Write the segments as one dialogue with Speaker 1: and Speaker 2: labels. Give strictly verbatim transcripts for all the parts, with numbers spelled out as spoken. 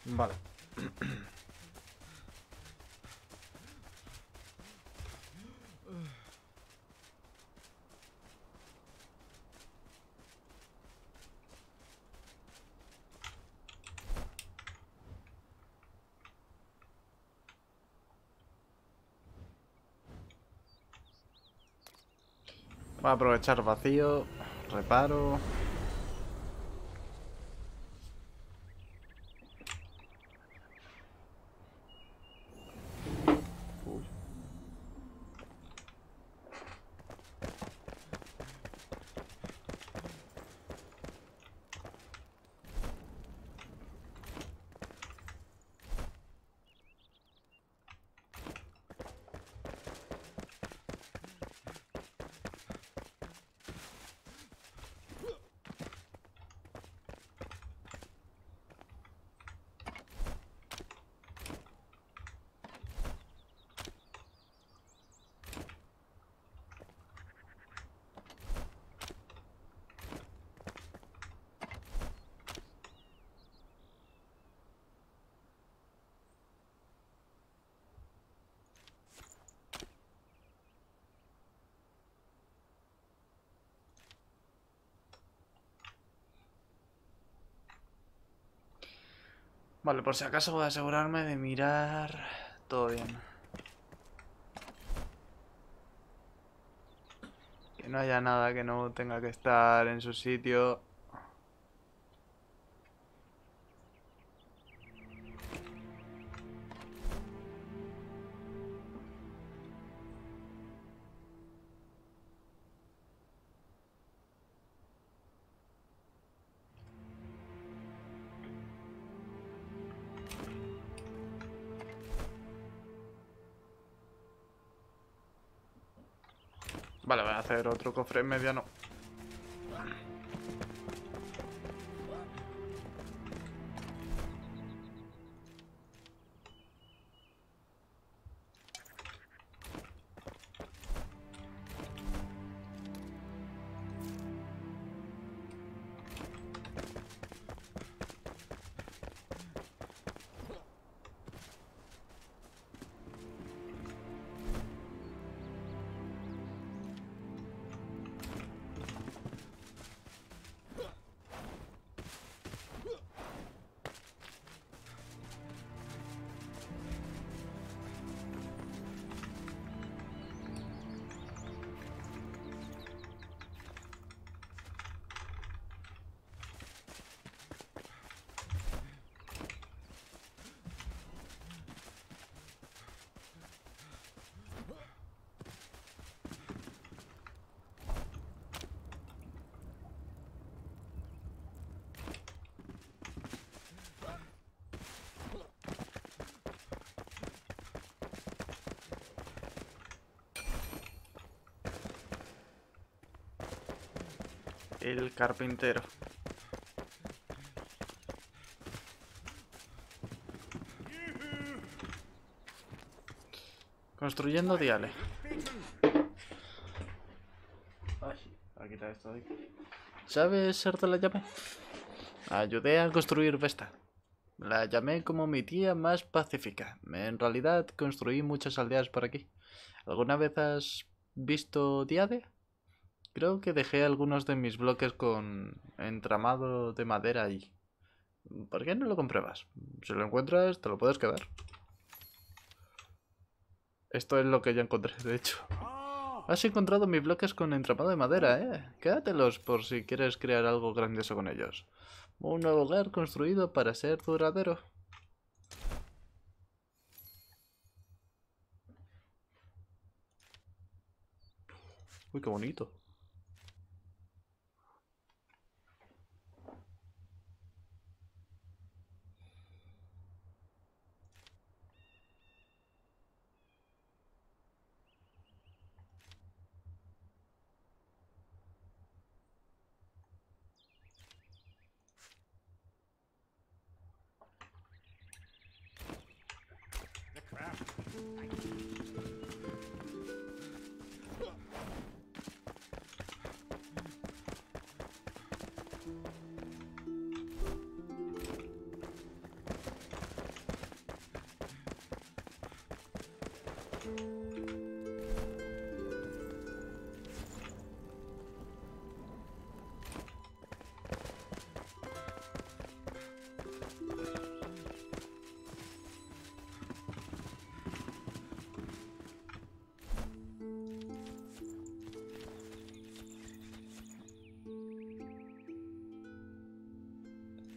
Speaker 1: Vale. Voy a aprovechar vacío. Reparo. Uy. Vale, por si acaso voy a asegurarme de mirar todo bien. Que no haya nada que no tenga que estar en su sitio. Vale, voy a hacer otro cofre mediano. El carpintero. Construyendo diales. Ay, voy a quitar esto de aquí. ¿Sabes ser de la llave? Ayudé a construir Vesta. La llamé como mi tía más pacífica. En realidad construí muchas aldeas por aquí. ¿Alguna vez has visto Diade? Creo que dejé algunos de mis bloques con entramado de madera ahí. ¿Por qué no lo compruebas? Si lo encuentras, te lo puedes quedar. Esto es lo que ya encontré, de hecho. Has encontrado mis bloques con entramado de madera, ¿eh? Quédatelos por si quieres crear algo grandioso con ellos. Un nuevo hogar construido para ser duradero. Uy, qué bonito.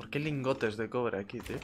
Speaker 1: ¿Por qué lingotes de cobre aquí, tío?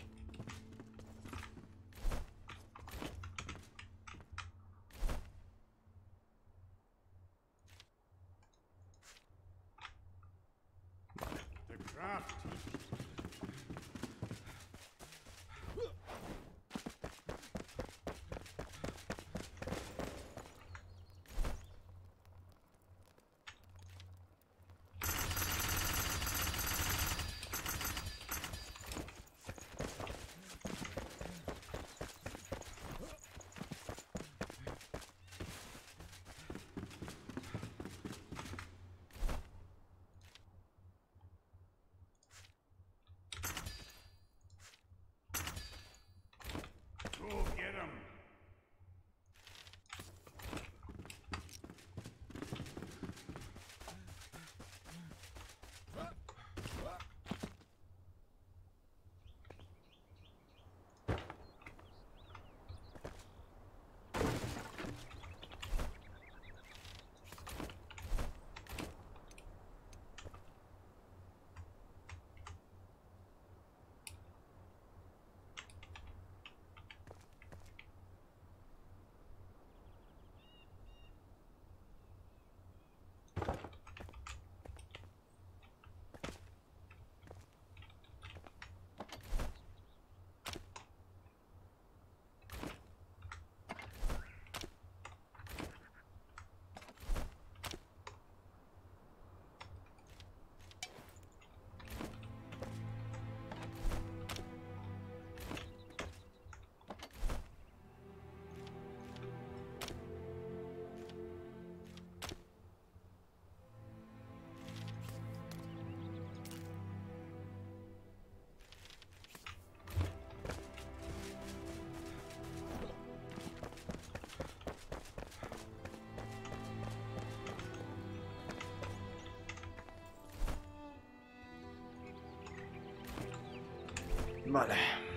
Speaker 1: Vale.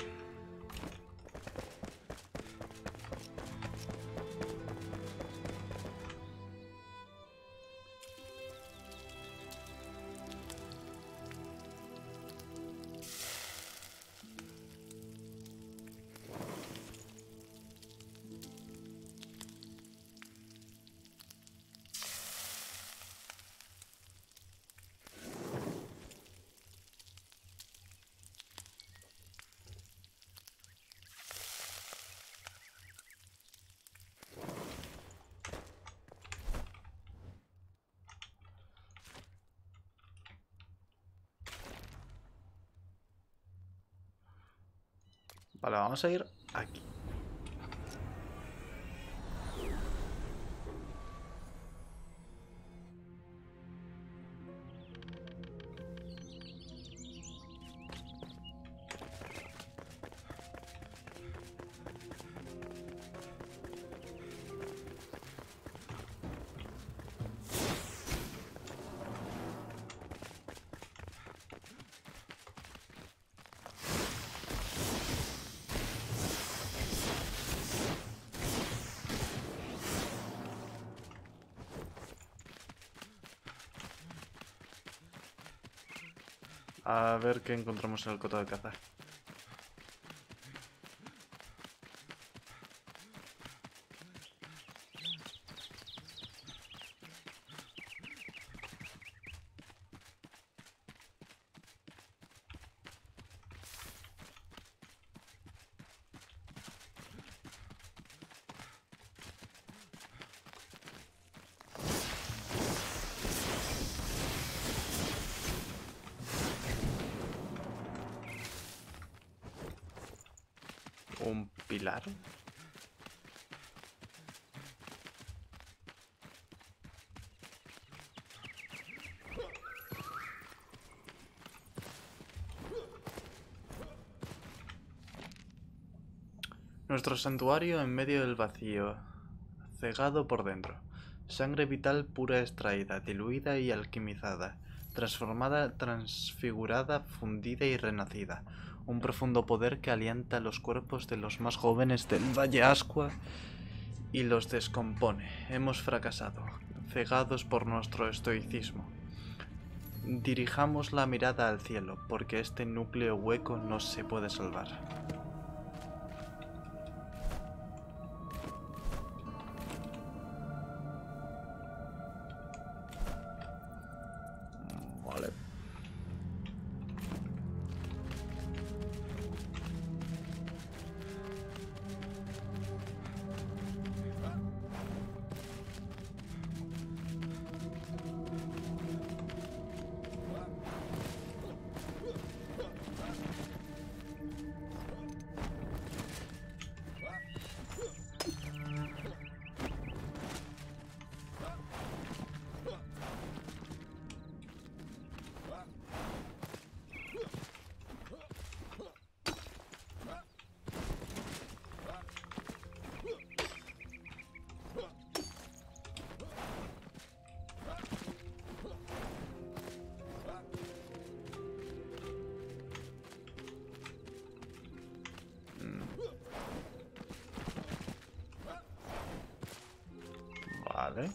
Speaker 1: Vale, vamos a ir aquí. A ver qué encontramos en el coto de caza. Un pilar. Nuestro santuario en medio del vacío, cegado por dentro. Sangre vital pura extraída, diluida y alquimizada, transformada, transfigurada, fundida y renacida. Un profundo poder que alienta los cuerpos de los más jóvenes del Valle Ascua y los descompone. Hemos fracasado, cegados por nuestro estoicismo. Dirijamos la mirada al cielo, porque este núcleo hueco no se puede salvar. Vale. Vale.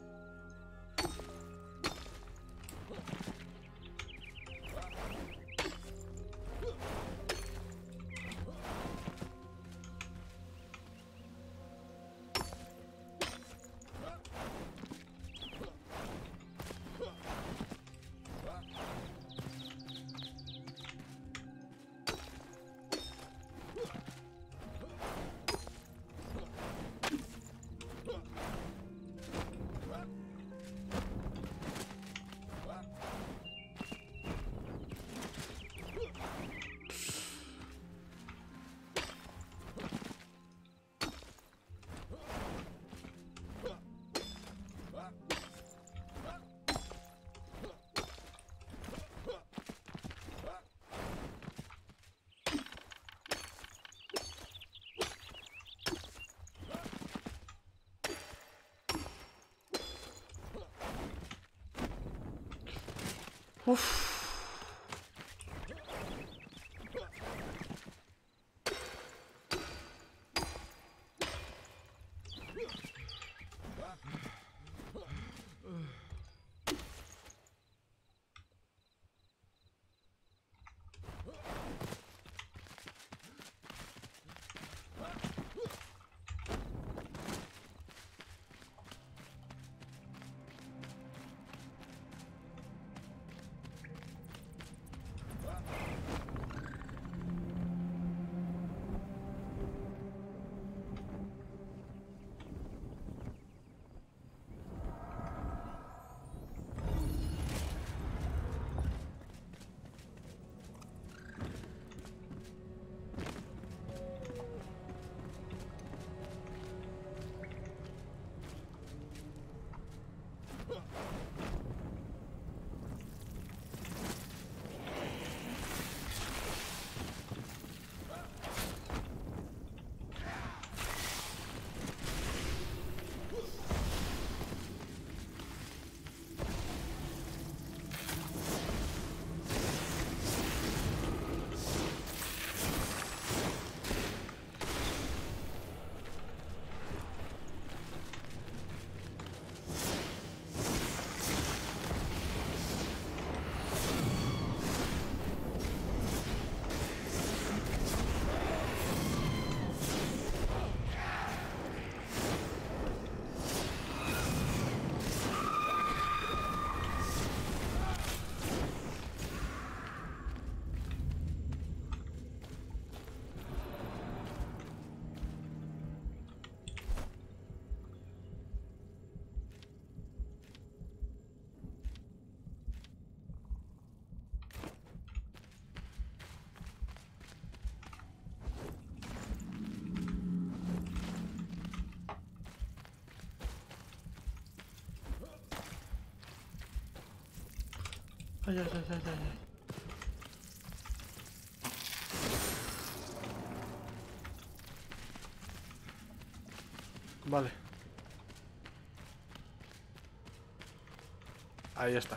Speaker 1: Uf. Ay, ay, ay, ay, ay. Vale. Ahí está.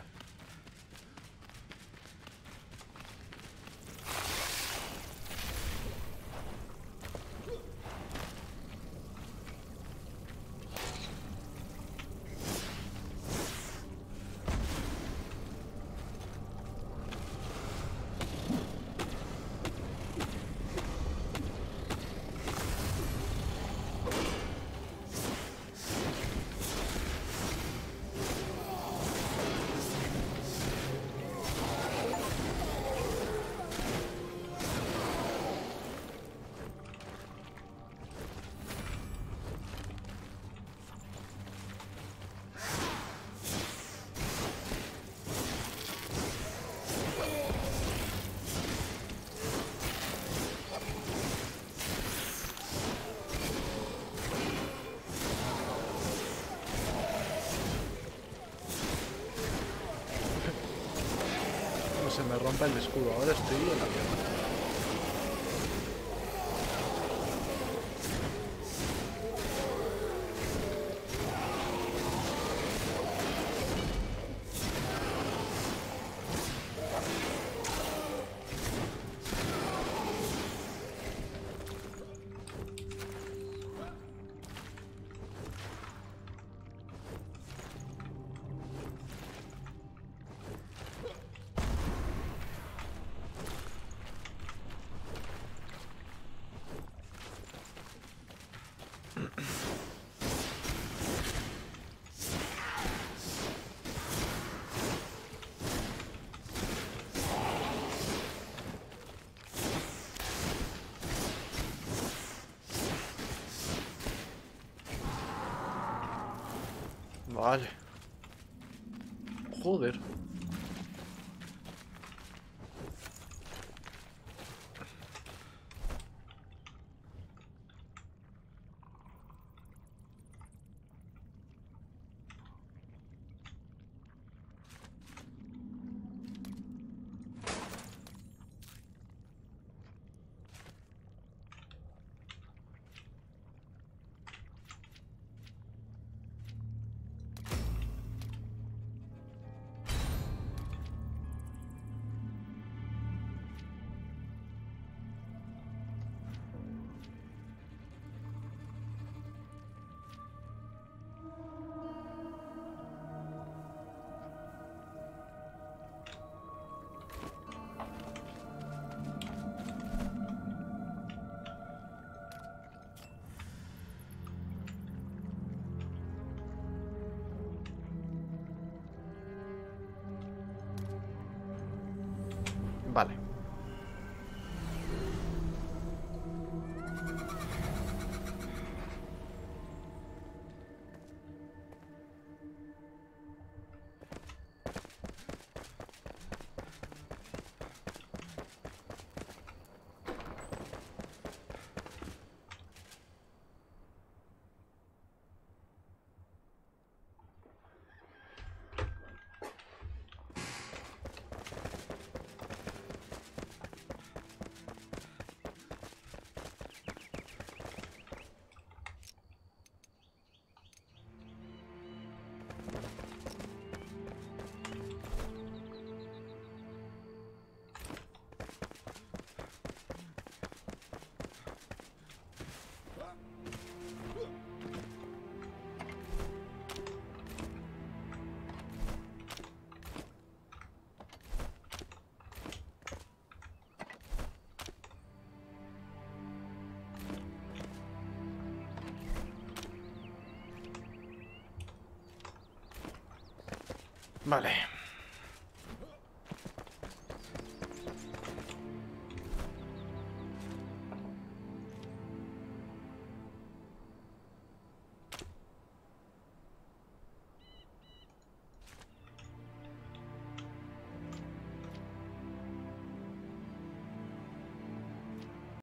Speaker 1: se me rompa el escudo. Ahora estoy en la mierda. Vale. Joder. Vale. Vale.